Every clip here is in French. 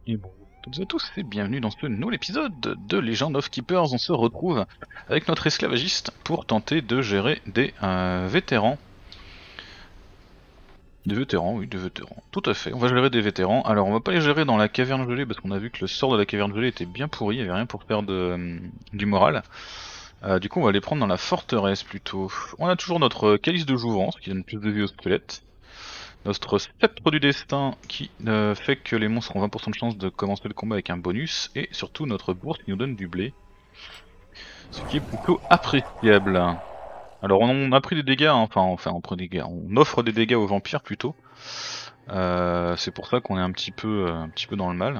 Et bonjour à toutes et à tous et bienvenue dans ce nouvel épisode de Legend of Keepers. On se retrouve avec notre esclavagiste pour tenter de gérer des vétérans. Des vétérans, oui, des vétérans. Tout à fait, on va gérer des vétérans. Alors on va pas les gérer dans la caverne gelée parce qu'on a vu que le sort de la caverne gelée était bien pourri, il n'y avait rien pour faire du moral. Du coup on va les prendre dans la forteresse plutôt. On a toujours notre calice de jouvence qui donne plus de vie au squelette. Notre sceptre du destin qui fait que les monstres ont 20% de chance de commencer le combat avec un bonus, et surtout notre bourse qui nous donne du blé, ce qui est plutôt appréciable. Alors on a pris des dégâts, hein. enfin on prend des dégâts, on offre des dégâts aux vampires plutôt. C'est pour ça qu'on est un petit peu dans le mal.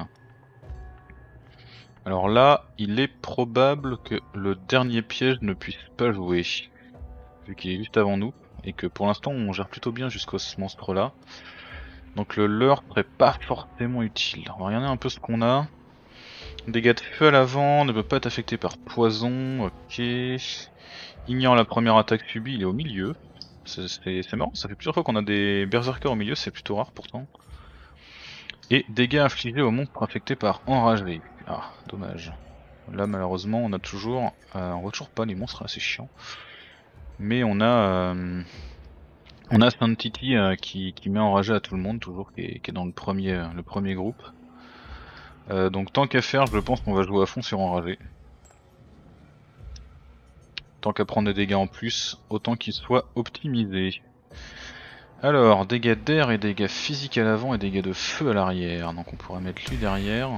Alors là, il est probable que le dernier piège ne puisse pas jouer, vu qu'il est juste avant nous, et que pour l'instant on gère plutôt bien jusqu'à ce monstre là. Donc le leurre serait pas forcément utile. On va regarder un peu ce qu'on a. Dégâts de feu à l'avant, ne peut pas être affecté par poison, ok. Ignore la première attaque subie, il est au milieu. C'est marrant, ça fait plusieurs fois qu'on a des berserkers au milieu, c'est plutôt rare pourtant. Et dégâts infligés aux monstres affectés par enragé. Ah, dommage. Là malheureusement on a toujours... on voit toujours pas les monstres, là c'est chiant. Mais on a Saint-Titi qui met enragé à tout le monde, toujours, qui est dans le premier groupe. Donc tant qu'à faire, je pense qu'on va jouer à fond sur enragé. Tant qu'à prendre des dégâts en plus, autant qu'ils soient optimisés. Alors, dégâts d'air et dégâts physiques à l'avant et dégâts de feu à l'arrière. Donc on pourrait mettre lui derrière.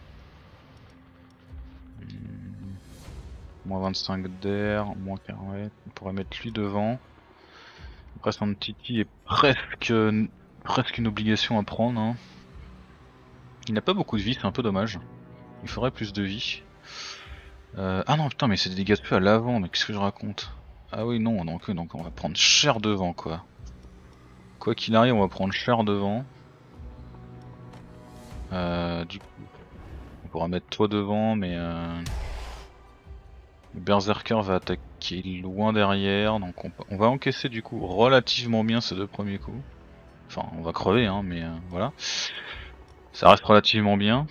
Moins 25 d'air, moins 40. On pourrait mettre lui devant. Après Saint-Titi est presque une obligation à prendre, hein. Il n'a pas beaucoup de vie, c'est un peu dommage. Il faudrait plus de vie. Ah non putain, mais c'est des dégâts de feu à l'avant, mais qu'est-ce que je raconte? Ah oui non, donc on va prendre cher devant quoi. Quoi qu'il arrive, on va prendre cher devant. Du coup, on pourra mettre toi devant, mais le berserker va attaquer loin derrière, donc on va encaisser du coup relativement bien ces deux premiers coups. Enfin, on va crever, hein, mais voilà. Ça reste relativement bien.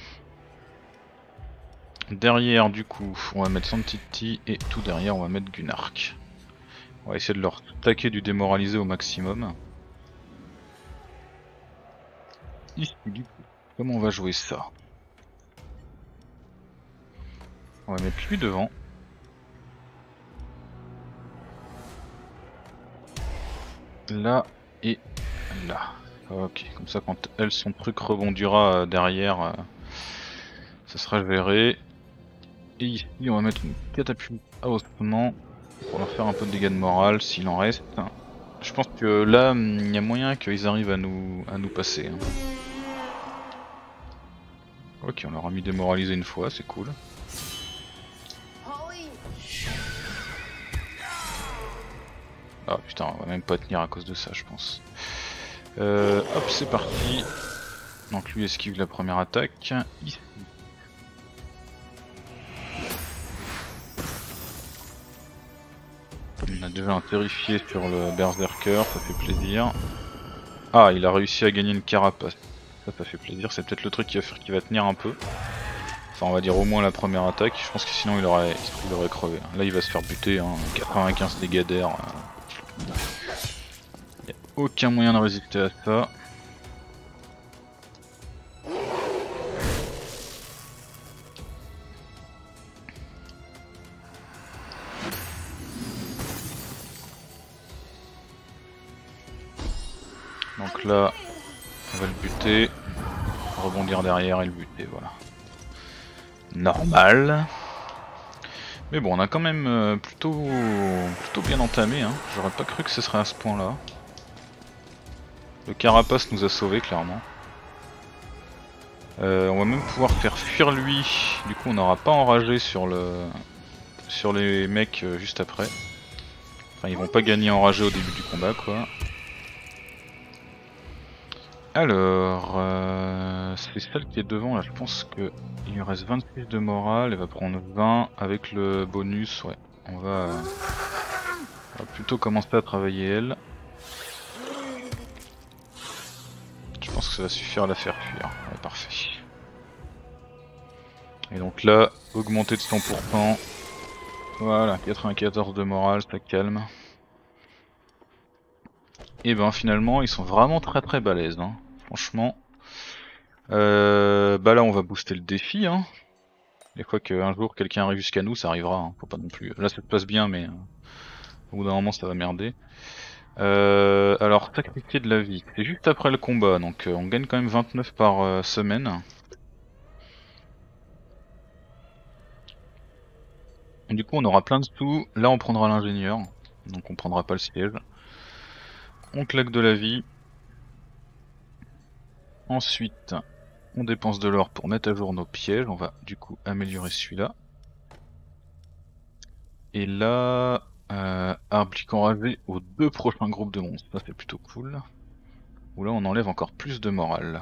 Derrière, du coup, on va mettre Saint-Titi et tout derrière, on va mettre Gunark. On va essayer de leur taquer du démoraliser au maximum. Ici, du coup, comment on va jouer ça? On va mettre lui devant. Là et là. Ok, comme ça quand elle, son truc rebondira derrière, ça sera géré. Et ici, on va mettre une catapulte à ossements pour leur faire un peu de dégâts de morale s'il en reste. Je pense que là, il y a moyen qu'ils arrivent à nous passer, hein. Ok, on leur a mis démoralisé une fois, c'est cool. Ah putain, on va même pas tenir à cause de ça, je pense. Hop, c'est parti. Donc lui esquive la première attaque. Ici. On a déjà un terrifié sur le berserker, ça fait plaisir. Ah, il a réussi à gagner une carapace. Ça fait plaisir, c'est peut-être le truc qui va faire qu'il va tenir un peu. Enfin, on va dire au moins la première attaque. Je pense que sinon il aurait crevé. Là, il va se faire buter, hein. 95 dégâts d'air. Y a aucun moyen de résister à ça. Donc là, on va le buter, rebondir derrière et le buter, voilà. Normal. Mais bon, on a quand même plutôt bien entamé, hein. J'aurais pas cru que ce serait à ce point là. Le carapace nous a sauvés clairement. On va même pouvoir faire fuir lui, du coup on n'aura pas enragé sur les mecs juste après. Enfin ils vont pas gagner enragé au début du combat quoi. Alors, c'est celle qui est devant là, je pense qu'il lui reste 26 de morale, elle va prendre 20 avec le bonus, ouais. On va plutôt commencer à travailler elle. Je pense que ça va suffire à la faire fuir, ouais, parfait. Et donc là, augmenté de 100%. Voilà, 94 de morale, ça calme. Et ben finalement, ils sont vraiment très balèzes, hein. Franchement. Bah là, on va booster le défi, hein. Des fois qu'un jour quelqu'un arrive jusqu'à nous, ça arrivera, hein. Faut pas non plus. Là, ça se passe bien, mais au bout d'un moment, ça va merder. Alors, sacrifier de la vie, c'est juste après le combat, donc on gagne quand même 29 par semaine. Et du coup, on aura plein de sous. Là, on prendra l'ingénieur, donc on prendra pas le siège. On claque de la vie. Ensuite, on dépense de l'or pour mettre à jour nos pièges. On va du coup améliorer celui-là. Et là, applique enragé aux 2 prochains groupes de monstres. Ça, c'est plutôt cool. Où là, on enlève encore plus de morale.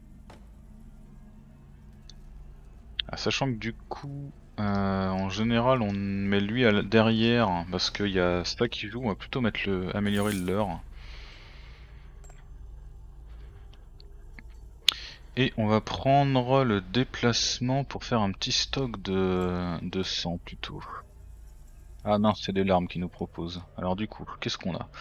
Ah, sachant que du coup, en général, on met lui derrière parce qu'il y a ça qui joue. On va plutôt mettre améliorer le leurre. Et on va prendre le déplacement pour faire un petit stock de sang plutôt. Ah non, c'est des larmes qu'il nous propose. Alors du coup, qu'est-ce qu'on a?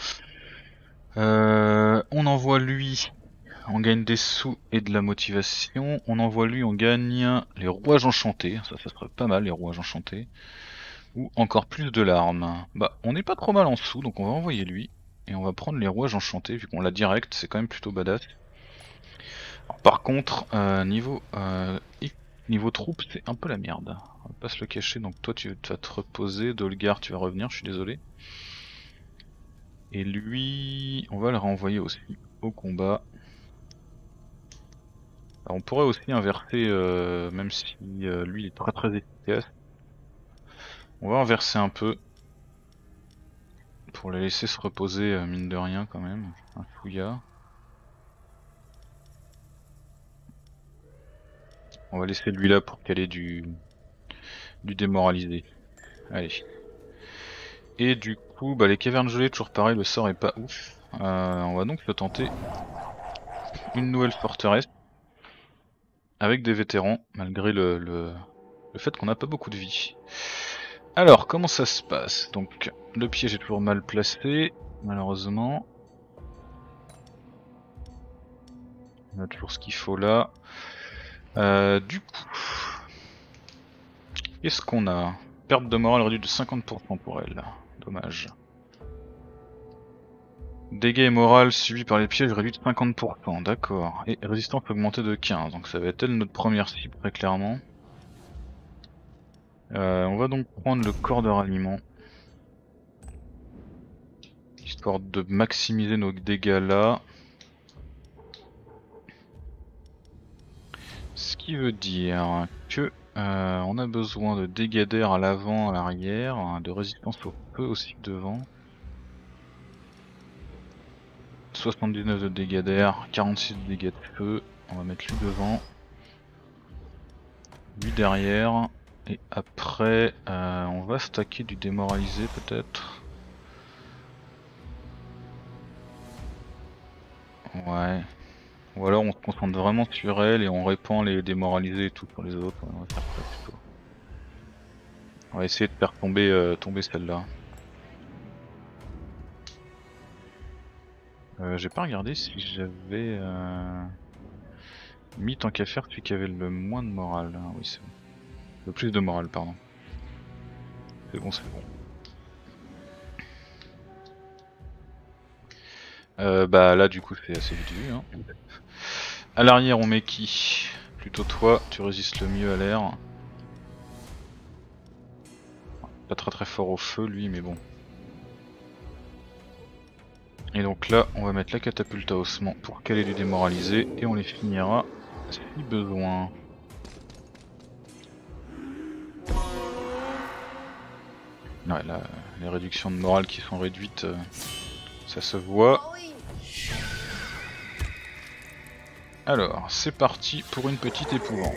On envoie lui, on gagne des sous et de la motivation. On envoie lui, on gagne les rouages enchantés. Ça serait pas mal, les rouages enchantés. Ou encore plus de larmes. Bah, on n'est pas trop mal en sous, donc on va envoyer lui. Et on va prendre les rouages enchantés, vu qu'on l'a direct, c'est quand même plutôt badass. Alors, par contre, niveau troupe, c'est un peu la merde. On va pas se le cacher, donc toi tu vas te reposer, Dolgar tu vas revenir, je suis désolé. Et lui, on va le renvoyer aussi au combat. Alors, on pourrait aussi inverser, même si lui il est très efficace. On va inverser un peu. Pour les laisser se reposer, mine de rien quand même. Un fouillard. On va laisser lui là pour caler du démoralisé. Allez. Et du coup, bah, les cavernes gelées, toujours pareil, le sort est pas ouf. On va donc se tenter une nouvelle forteresse. Avec des vétérans, malgré le fait qu'on n'a pas beaucoup de vie. Alors, comment ça se passe? Donc, le piège est toujours mal placé, malheureusement. On a toujours ce qu'il faut là. Du coup, qu'est-ce qu'on a? Perte de morale réduite de 50% pour elle. Dommage. Dégâts et morale subis par les pièges réduits de 50%, d'accord. Et résistance augmentée de 15, donc ça va être elle notre première cible très clairement. On va donc prendre le corps de ralliement. Histoire de maximiser nos dégâts là. Ce qui veut dire que on a besoin de dégâts d'air à l'avant, à l'arrière, de résistance au feu aussi devant. 79 de dégâts d'air, 46 de dégâts de feu, on va mettre lui devant. Lui derrière, et après on va stacker du démoralisé peut-être. Ouais. Ou alors on se concentre vraiment sur elle et on répand les démoralisés et tout pour les autres. On va faire ça plutôt. On va essayer de faire tomber celle-là. J'ai pas regardé si j'avais mis tant qu'à faire celui qui avait le moins de morale. Ah, oui, c'est bon. Le plus de morale, pardon. C'est bon, c'est bon. Bah là du coup c'est assez vite vu. Hein. À l'arrière on met qui? Plutôt toi, tu résistes le mieux à l'air. Pas très fort au feu lui mais bon. Et donc là on va mettre la catapulte à ossement pour caler du démoralisé et on les finira si besoin. Ouais là les réductions de morale qui sont réduites ça se voit. Alors c'est parti pour une petite épouvante.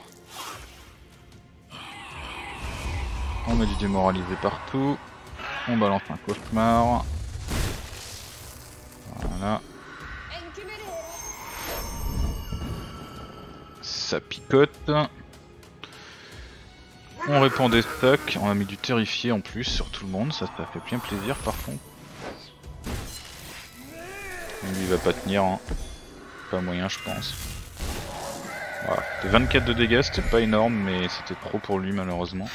On met du démoralisé partout. On balance un cauchemar. Voilà. Ça picote. On répand des stocks, on a mis du terrifié en plus sur tout le monde, ça fait bien plaisir par contre. Lui il va pas tenir, hein. Pas moyen je pense. Voilà, c'était 24 de dégâts, c'était pas énorme mais c'était trop pour lui malheureusement.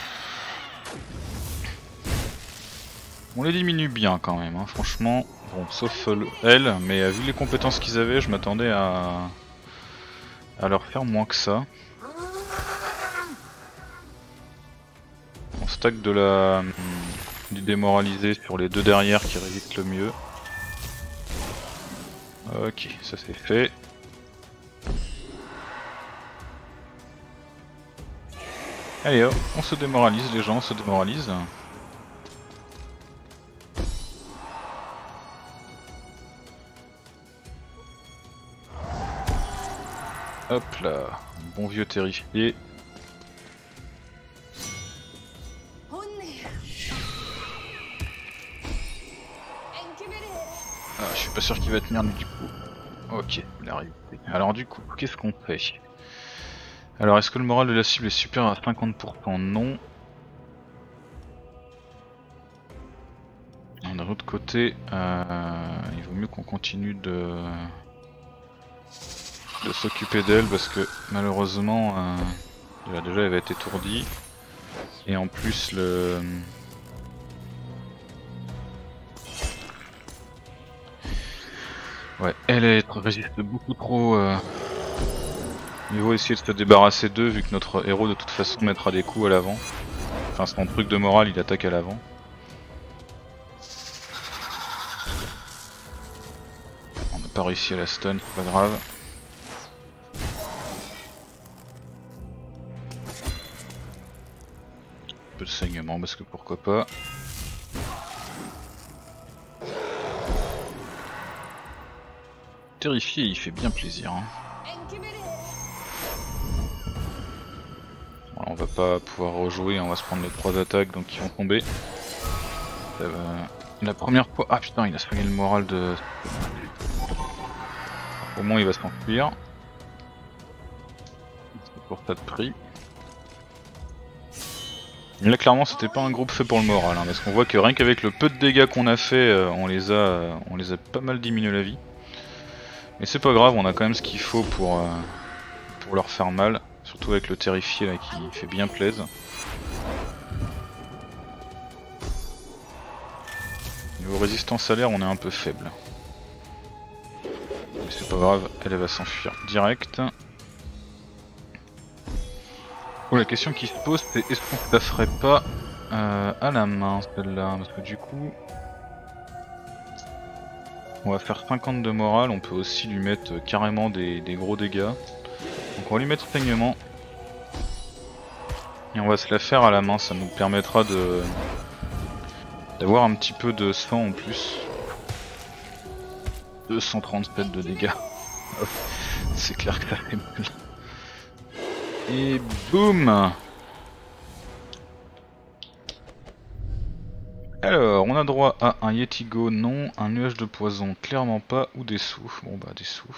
On les diminue bien quand même, hein. Franchement, bon sauf elle, mais vu les compétences qu'ils avaient je m'attendais à leur faire moins que ça. On stack du démoralisé sur les deux derrière qui résistent le mieux. Ok, ça c'est fait. Allez hop, on se démoralise les gens, on se démoralise. Hop là, bon vieux terrifié. Ah, je suis pas sûr qu'il va tenir lui du coup. Ok, il arrive. Alors du coup, qu'est-ce qu'on fait? Alors est-ce que le moral de la cible est supérieur à 50%? Non. D'un autre côté, il vaut mieux qu'on continue de s'occuper d'elle parce que malheureusement, déjà elle va être étourdie. Et en plus ouais, elle résiste beaucoup trop. Il vaut essayer de se débarrasser d'eux vu que notre héros de toute façon mettra des coups à l'avant. Enfin son truc de morale il attaque à l'avant. On n'a pas réussi à la stun, c'est pas grave. Un peu de saignement parce que pourquoi pas. Terrifié il fait bien plaisir. Hein. Voilà, on va pas pouvoir rejouer, on va se prendre les 3 attaques donc ils vont tomber. La première fois... Ah putain il a soigné le moral de... Au moins il va s'enfuir. C'est pour ça de prix. Là clairement c'était pas un groupe fait pour le moral, hein, parce qu'on voit que rien qu'avec le peu de dégâts qu'on a fait, on les a pas mal diminué la vie. Mais c'est pas grave, on a quand même ce qu'il faut pour leur faire mal, surtout avec le terrifié là qui fait bien plaise. Niveau résistance à l'air on est un peu faible. Mais c'est pas grave, elle va s'enfuir direct. Oh, la question qui se pose c'est est-ce qu'on la ferait pas à la main celle-là, parce que du coup on va faire 50 de morale, on peut aussi lui mettre carrément des gros dégâts. Donc on va lui mettre saignement. Et on va se la faire à la main, ça nous permettra d'avoir un petit peu de sang en plus. 237 de dégâts. C'est clair que ça fait mal. Et boum. Alors, on a droit à un Yetigo, non, un nuage de poison, clairement pas, ou des sous. Bon bah des sous.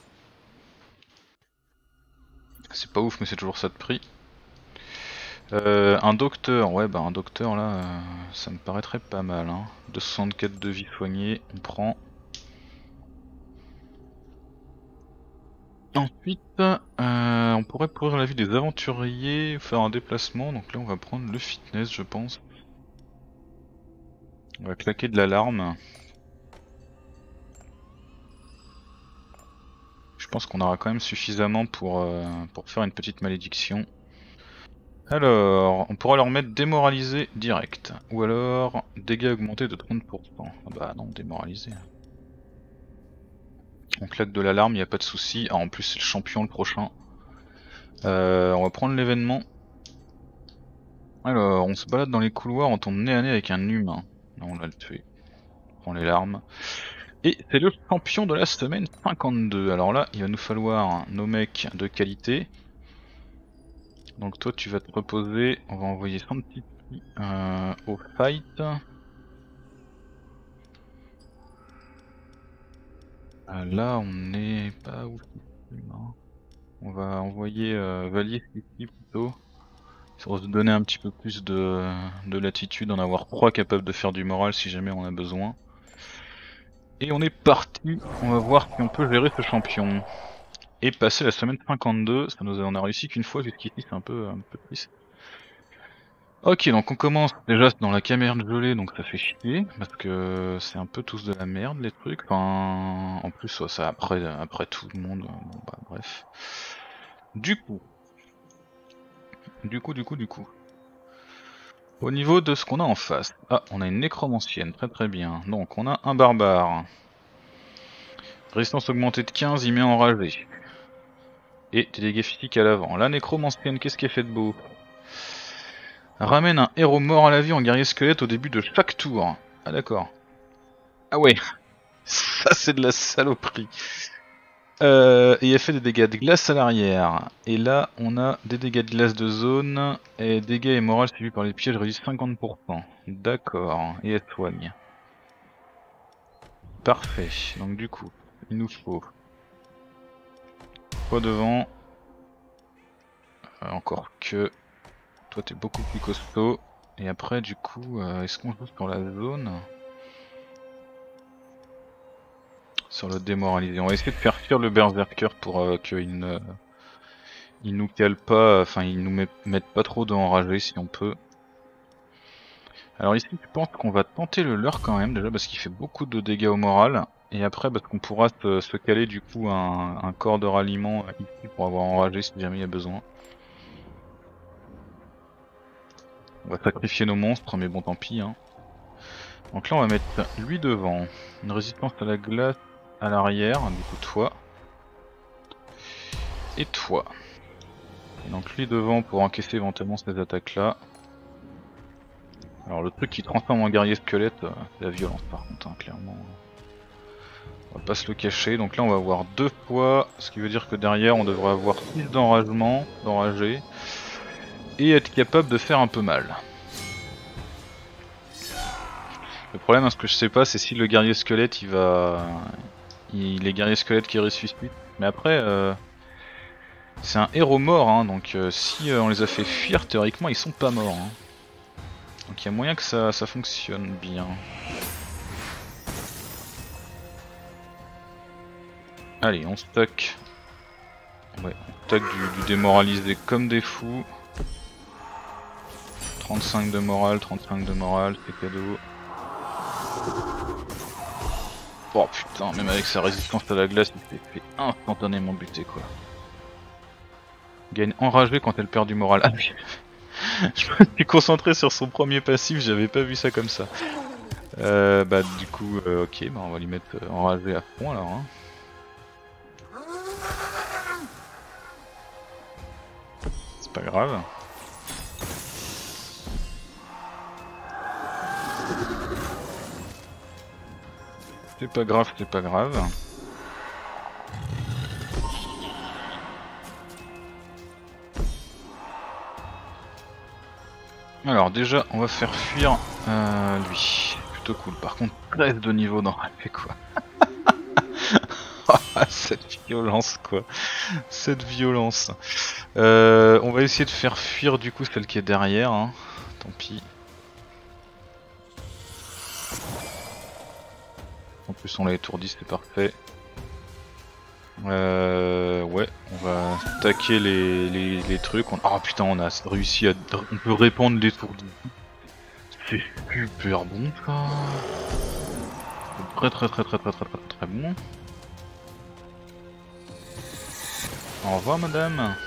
C'est pas ouf mais c'est toujours ça de prix. Un docteur, ouais bah un docteur là, ça me paraîtrait pas mal. Hein. 264 de vie soignée, on prend. Ensuite, on pourrait pourrir la vie des aventuriers, faire un déplacement, donc là on va prendre le fitness je pense. On va claquer de l'alarme. Je pense qu'on aura quand même suffisamment pour faire une petite malédiction. Alors, on pourra leur mettre démoralisé direct. Ou alors, dégâts augmentés de 30%. Ah bah non, démoralisé. On claque de l'alarme, il n'y a pas de souci. Ah en plus c'est le champion le prochain. On va prendre l'événement. Alors, on se balade dans les couloirs, on tombe nez à nez avec un humain. Non, on l'a tué. On prend les larmes. Et c'est le champion de la semaine 52. Alors là, il va nous falloir nos mecs de qualité. Donc toi, tu vas te reposer. On va envoyer son petit au fight. Là, on n'est pas ouf. On va envoyer Valier ici plutôt. Il Pour se donner un petit peu plus de latitude, en avoir 3 capables de faire du moral si jamais on a besoin. Et on est parti, on va voir si on peut gérer ce champion. Et passer la semaine 52, on a réussi qu'une fois jusqu'ici, c'est un peu triste. Ok, donc on commence déjà dans la caverne gelée, donc ça fait chier, parce que c'est un peu tous de la merde les trucs. Enfin, en plus ça après tout le monde, bon bah bref. Du coup. Au niveau de ce qu'on a en face, on a une nécromancienne, très très bien. Donc on a un barbare. Résistance augmentée de 15, il met enragé. Et des dégâts physiques à l'avant. La nécromancienne, qu'est-ce qui est fait de beau? Ramène un héros mort à la vie en guerrier squelette au début de chaque tour. Ah d'accord. Ah ouais, ça c'est de la saloperie. Et elle fait des dégâts de glace à l'arrière. Et là, on a des dégâts de glace de zone. Et dégâts et morale suivis par les pièges réduisent 50%. D'accord. Et elle soigne. Parfait. Donc du coup, il nous faut... Toi devant. Encore que... Toi t'es beaucoup plus costaud. Et après du coup, est-ce qu'on joue sur la zone? Sur le démoralisé. On va essayer de faire fuir le berserker pour qu'il ne... Il nous cale pas, enfin il nous mette pas trop d'enragé si on peut. Alors ici je pense qu'on va tenter le leurre quand même, déjà parce qu'il fait beaucoup de dégâts au moral. Et après parce qu'on pourra se caler du coup un corps de ralliement ici pour avoir enragé si jamais il y a besoin. On va sacrifier nos monstres, mais bon tant pis hein. Donc là on va mettre lui devant. Une résistance à la glace à l'arrière, du coup toi. Et toi. Et donc lui devant pour encaisser éventuellement ces attaques là. Alors le truc qui transforme en guerrier squelette, c'est la violence par contre, hein, clairement. On va pas se le cacher, donc là on va avoir 2 fois, ce qui veut dire que derrière on devrait avoir 6 d'enragement, d'enragé, et être capable de faire un peu mal. Le problème, ce que je sais pas, c'est si le guerrier squelette il est guerrier squelette qui ressuscite. Mais après, c'est un héros mort, hein, donc si on les a fait fuir, théoriquement ils sont pas morts. Hein. Donc il y a moyen que ça fonctionne bien. Allez, on stack. Ouais, on stack du démoralisé comme des fous. 35 de morale, 35 de morale, c'est cadeau. Oh putain, même avec sa résistance à la glace, il s'est fait instantanément buter quoi. Gagne enragé quand elle perd du moral. Ah oui. Je me suis concentré sur son premier passif, j'avais pas vu ça comme ça. Bah du coup, ok, bah on va lui mettre enragé à fond alors. Hein. C'est pas grave. C'est pas grave, c'est pas grave. Alors déjà, on va faire fuir lui. Plutôt cool. Par contre, 13 de niveau dans RP quoi. Cette violence quoi. Cette violence. On va essayer de faire fuir du coup celle qui est derrière. Hein. Tant pis. En plus on l'a étourdi, c'est parfait. Ouais, on va stacker les trucs. Oh putain, on a réussi à... On peut répandre l'étourdi. C'est super bon ça. Très bon. Au revoir madame.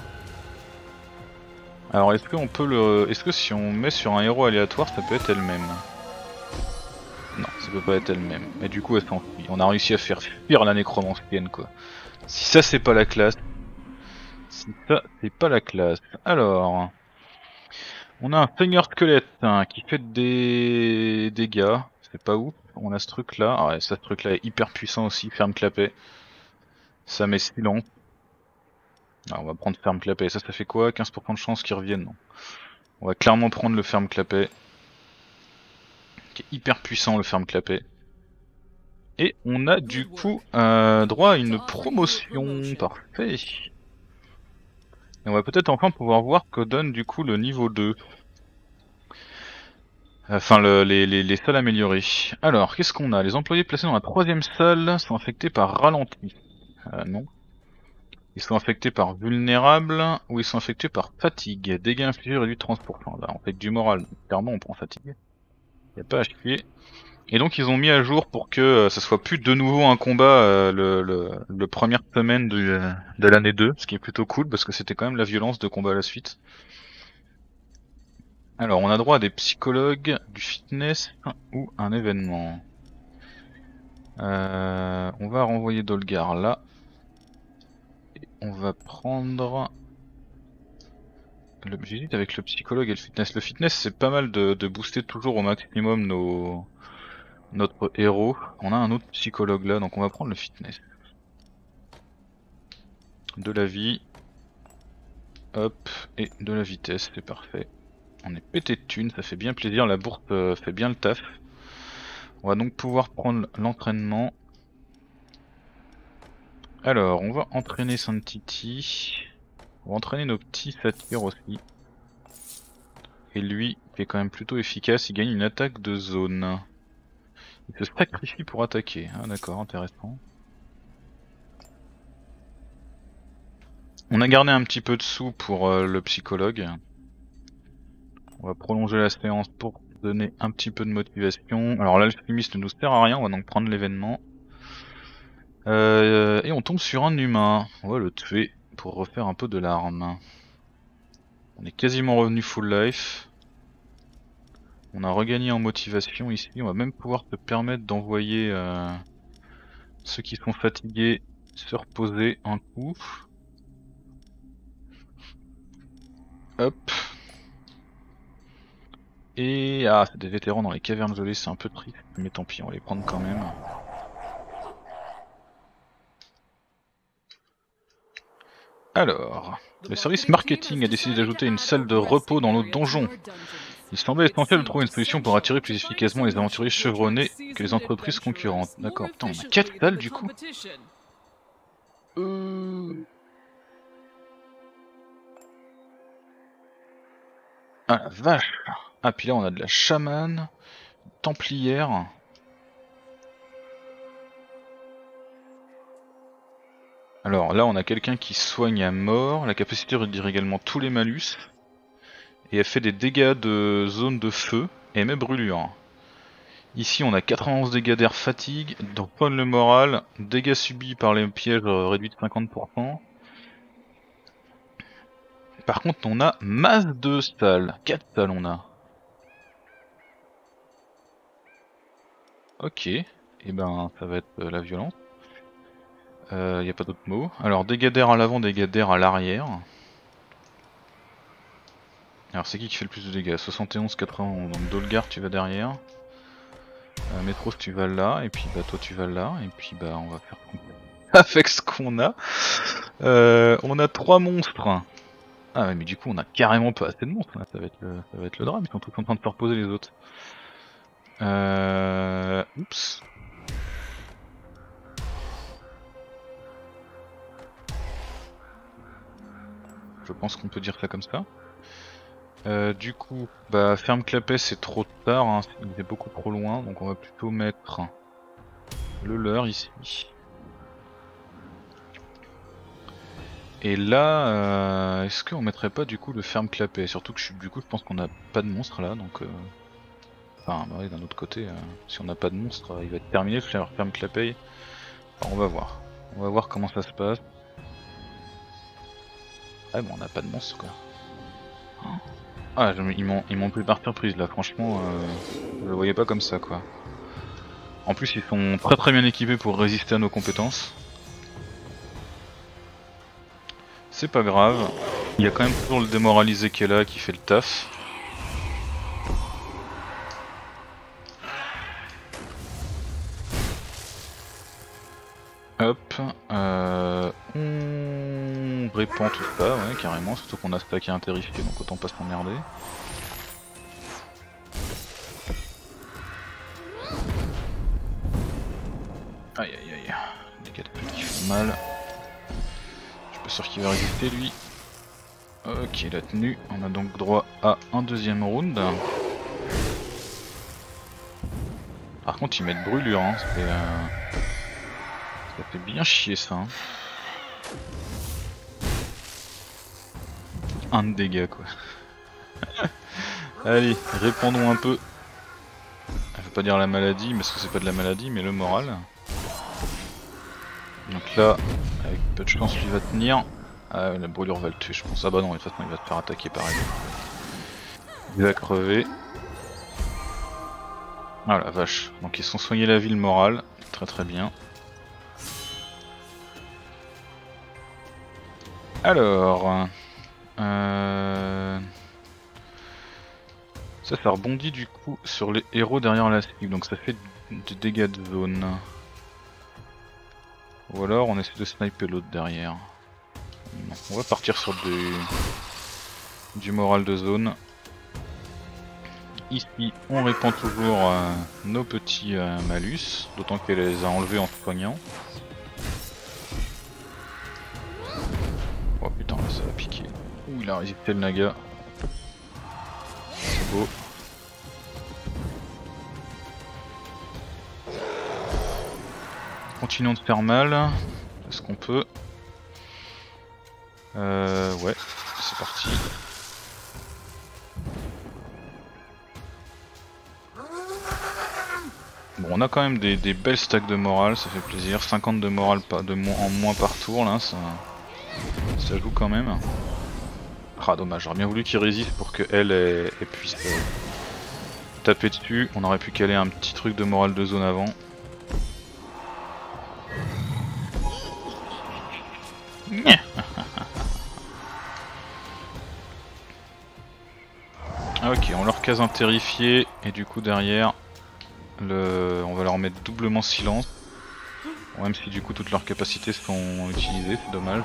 Alors est-ce qu'on peut le... Est-ce que si on met sur un héros aléatoire ça peut être elle-même? Non, ça peut pas être elle-même. Et du coup elle s'enfuit. On a réussi à faire fuir la nécromancienne quoi. Si ça c'est pas la classe. Si ça c'est pas la classe. Alors... On a un seigneur squelette hein, qui fait des dégâts. C'est pas ouf. On a ce truc là. Ah ouais, ce truc là est hyper puissant aussi. Ferme clapet. Ça met silence. Alors on va prendre ferme clapet. Ça fait quoi? 15% de chance qu'ils reviennent. Non. On va clairement prendre le ferme clapet. Qui est hyper puissant le ferme clapet. Et on a du coup droit à une promotion. Parfait. Et on va peut-être enfin pouvoir voir que donne du coup le niveau 2. Enfin les salles améliorées. Alors, qu'est-ce qu'on a? Les employés placés dans la 3ème salle sont affectés par ralenti. Non. Ils sont affectés par vulnérable ou ils sont affectés par fatigue. Dégâts infligés réduits de 30%. Là, on fait du moral. Clairement, on prend fatigue. Y a pas à chier. Et donc, ils ont mis à jour pour que ça soit plus de nouveau un combat le première semaine de l'année 2, ce qui est plutôt cool parce que c'était quand même la violence de combat à la suite. Alors, on a droit à des psychologues, du fitness ou un événement. On va renvoyer Dolgar là. Et on va prendre... J'hésite avec le psychologue et le fitness. Le fitness, c'est pas mal de booster toujours au maximum notre héros. On a un autre psychologue là, donc on va prendre le fitness. De la vie. Hop, et de la vitesse, c'est parfait. On est pété de thunes, ça fait bien plaisir, la bourse fait bien le taf. On va donc pouvoir prendre l'entraînement. Alors, on va entraîner Santiti. On va entraîner nos petits satyres aussi. Et lui, il est quand même plutôt efficace, il gagne une attaque de zone. Il se sacrifie pour attaquer. Ah d'accord, intéressant. On a gardé un petit peu de sous pour le psychologue. On va prolonger la séance pour donner un petit peu de motivation. Alors l'alchimiste ne nous sert à rien, on va donc prendre l'événement. Et on tombe sur un humain. On va le tuer pour refaire un peu de l'arme. On est quasiment revenu full life. On a regagné en motivation ici. On va même pouvoir se permettre d'envoyer ceux qui sont fatigués se reposer un coup. Hop. Et ah, c'est des vétérans dans les cavernes gelées, c'est un peu triste, mais tant pis, on va les prendre quand même. Alors, le service marketing a décidé d'ajouter une salle de repos dans nos donjons. Il semblait essentiel de trouver une solution pour attirer plus efficacement les aventuriers chevronnés que les entreprises concurrentes. D'accord, putain, on a 4 salles du coup. Ah la vache. Ah puis là on a de la chamane, templière. Alors là on a quelqu'un qui soigne à mort, la capacité réduire également tous les malus. Et elle fait des dégâts de zone de feu et met brûlure. Ici on a 91 dégâts d'air fatigue, donc pointe le moral, dégâts subis par les pièges réduits de 50%. Par contre on a masse de salles, 4 salles on a. Ok, et ben ça va être la violence. Y a pas d'autre mot. Alors dégâts d'air à l'avant, dégâts d'air à l'arrière. Alors c'est qui fait le plus de dégâts? 71, 91, donc Dolgar tu vas derrière. Metros tu vas là, et puis bah toi tu vas là, et puis bah on va faire avec ce qu'on a. On a 3 monstres. Ah ouais mais du coup on a carrément pas assez de monstres, là. Ça va être le drame, ils sont tous en train de se reposer les autres. Oups. Je pense qu'on peut dire ça comme ça. Du coup, bah ferme clapet c'est trop tard, hein, il est beaucoup trop loin, donc on va plutôt mettre le leur ici. Et là, est-ce qu'on mettrait pas du coup le ferme clapet? Surtout que du coup je pense qu'on a pas de monstre là, donc enfin bah oui, d'un autre côté, si on n'a pas de monstre, il va être terminé, je vais ferme clapet. Enfin, on va voir. On va voir comment ça se passe. Ah bon on n'a pas de monstre quoi. Ah ils m'ont pris par surprise là, franchement je le voyais pas comme ça quoi. En plus ils sont très bien équipés pour résister à nos compétences. C'est pas grave, il y a quand même toujours le démoralisé qui est là, qui fait le taf. Hop, on répand tout ça, ouais carrément, surtout qu'on a stacké un terrifié donc autant pas s'emmerder. Aïe aïe aïe, les 4 qui font mal. Je suis pas sûr qu'il va résister lui. Ok, la tenue. On a donc droit à un deuxième round. Par contre, ils mettent brûlure, hein. Ça fait bien chier ça. Hein. Un de dégâts quoi. Allez, répandons un peu. Je veux pas dire la maladie, parce que c'est pas de la maladie, mais le moral. Donc là, avec peu de chance, lui va tenir. Ah, la brûlure va le tuer, je pense. Ah bah non, de toute façon, il va te faire attaquer pareil. Il va crever. Ah la vache. Donc ils sont soignés la ville morale. Très très bien. Alors... Ça rebondit du coup sur les héros derrière la cible, donc ça fait des dégâts de zone. Ou alors on essaie de sniper l'autre derrière. Non, on va partir sur du moral de zone. Ici on répand toujours nos petits malus, d'autant qu'elle les a enlevés en se soignant. Oh putain là ça va piquer. Ouh il a résisté le naga. C'est beau. Continuons de faire mal, est-ce qu'on peut? Ouais, c'est parti. Bon, on a quand même des belles stacks de morale, ça fait plaisir. 50 de morale en moins par tour là, ça joue quand même. Ah dommage, j'aurais bien voulu qu'il résiste pour qu'elle puisse taper dessus. On aurait pu caler un petit truc de morale de zone avant. Ah, ok, on leur case un terrifié et du coup derrière on va leur mettre doublement silence. Bon, même si du coup toutes leurs capacités sont utilisées, c'est dommage.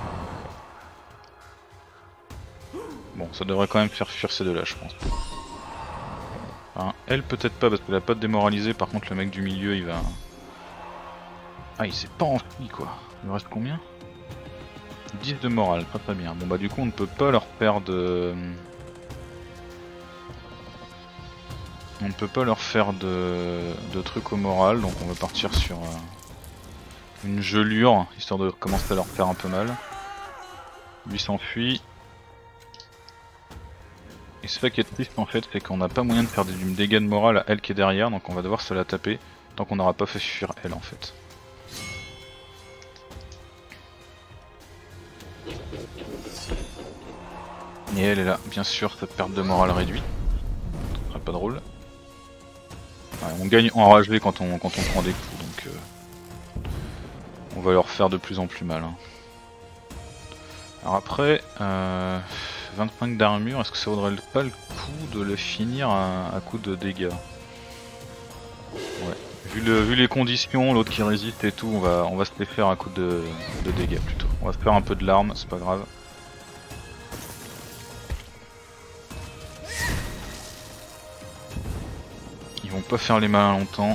Bon, ça devrait quand même faire fuir ces deux là je pense. Enfin, elle peut-être pas parce qu'elle a pas de démoralisé, par contre le mec du milieu il va... Ah il s'est pas enfui quoi. Il me reste combien? 10 de morale, pas très bien. Bon bah du coup on ne peut pas leur faire de... On ne peut pas leur faire de trucs au moral, donc on va partir sur une gelure, histoire de commencer à leur faire un peu mal. Lui s'enfuit. Et c'est ça qui est triste en fait, c'est qu'on n'a pas moyen de faire du dégât de morale à elle qui est derrière, donc on va devoir se la taper tant qu'on n'aura pas fait fuir elle en fait. Et elle est là, bien sûr, cette perte de morale réduite. Ce serait pas drôle. Ouais, on gagne enragé quand on prend des coups, donc on va leur faire de plus en plus mal. Hein. Alors après, 25 d'armure, est-ce que ça vaudrait pas le coup de le finir à coup de dégâts? Ouais. Vu les conditions, l'autre qui résiste et tout, on va se les faire à coup de dégâts plutôt. On va se faire un peu de larmes, c'est pas grave. Ils vont pas faire les malins longtemps.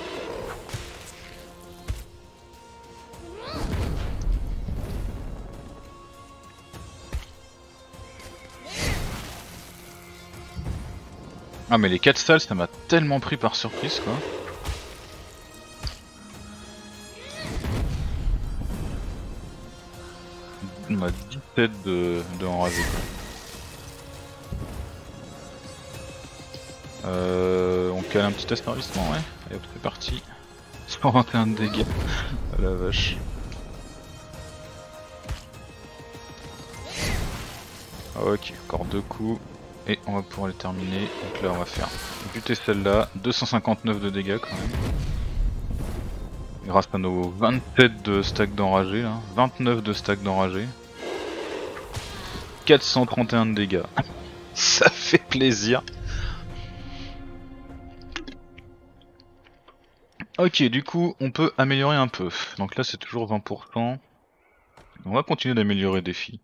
Ah mais les 4 salles ça m'a tellement pris par surprise quoi. On a 17 de enragé quoi. On cale un petit asservissement, ouais. Et hop, c'est parti. 121 de dégâts. Ah la vache. Ah, ok, encore 2 coups. Et on va pouvoir les terminer. Donc là, on va faire buter celle-là. 259 de dégâts quand même. Grâce à nos 27 de stack d'enragé là. 29 de stack d'enragé. 431 de dégâts. Ça fait plaisir. Ok, du coup, on peut améliorer un peu. Donc là, c'est toujours 20%. On va continuer d'améliorer des filles.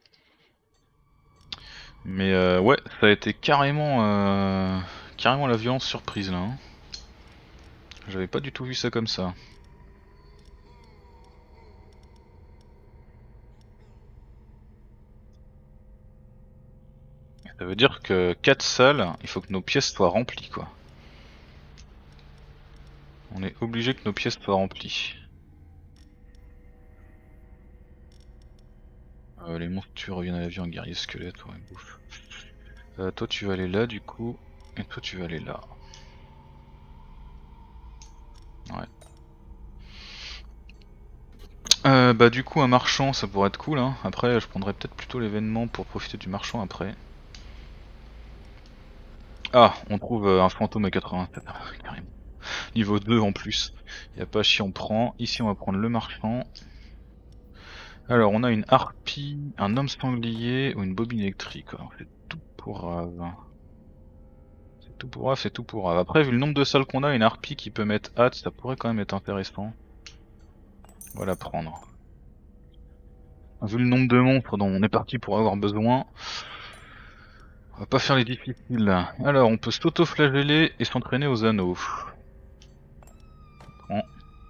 Mais ouais, ça a été carrément la violence surprise là. Hein. J'avais pas du tout vu ça comme ça. Ça veut dire que 4 salles, il faut que nos pièces soient remplies quoi. On est obligé que nos pièces soient remplies. Les monstres reviennent à la vie en guerrier squelette, ouais, bouffe. Toi tu vas aller là du coup, et toi tu vas aller là. Ouais. Bah du coup un marchand ça pourrait être cool hein. Après je prendrais peut-être plutôt l'événement pour profiter du marchand après. Ah, on trouve un fantôme à 87, carrément. Niveau 2 en plus. Y a pas à chier, on prend. Ici on va prendre le marchand. Alors on a une harpie, un homme sanglier ou une bobine électrique. C'est tout pour Rave. C'est tout pour Rave, c'est tout pour Rave. Après vu le nombre de salles qu'on a, une harpie qui peut mettre hâte, ça pourrait quand même être intéressant. On va la prendre. Vu le nombre de monstres dont on est parti pour avoir besoin, on va pas faire les difficiles. Alors on peut s'auto-flageller et s'entraîner aux anneaux. Prends.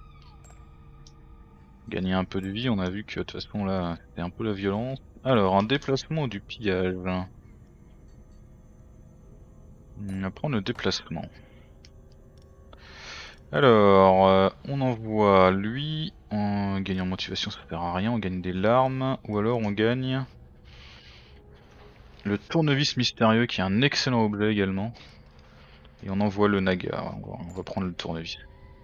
Gagner un peu de vie, on a vu que de toute façon là c'était un peu la violence. Alors un déplacement ou du pillage. On va prendre le déplacement. Alors on envoie lui, on gagne en motivation ça sert à rien, on gagne des larmes, ou alors on gagne le tournevis mystérieux qui est un excellent objet également. Et on envoie le naga, on va prendre le tournevis.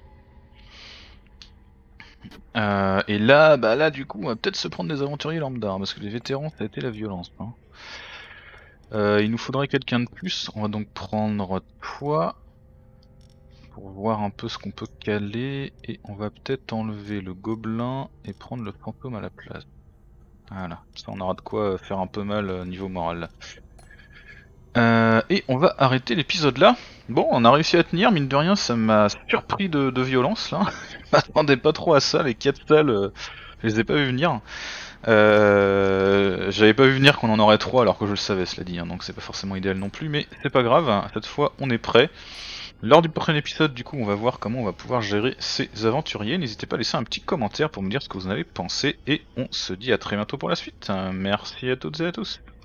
Et là, bah là du coup on va peut-être se prendre des aventuriers lambda, parce que les vétérans ça a été la violence. Hein. Il nous faudrait quelqu'un de plus, on va donc prendre toi pour voir un peu ce qu'on peut caler, et on va peut-être enlever le gobelin et prendre le fantôme à la place. Voilà, ça on aura de quoi faire un peu mal niveau moral. Et on va arrêter l'épisode là. Bon, on a réussi à tenir, mine de rien, ça m'a surpris de violence là. Je m'attendais pas trop à ça, les 4 salles, je les ai pas vu venir. J'avais pas vu venir qu'on en aurait 3 alors que je le savais, cela dit, hein, donc c'est pas forcément idéal non plus, mais c'est pas grave, hein, cette fois on est prêt. Lors du prochain épisode, du coup, on va voir comment on va pouvoir gérer ces aventuriers. N'hésitez pas à laisser un petit commentaire pour me dire ce que vous en avez pensé, et on se dit à très bientôt pour la suite. Merci à toutes et à tous.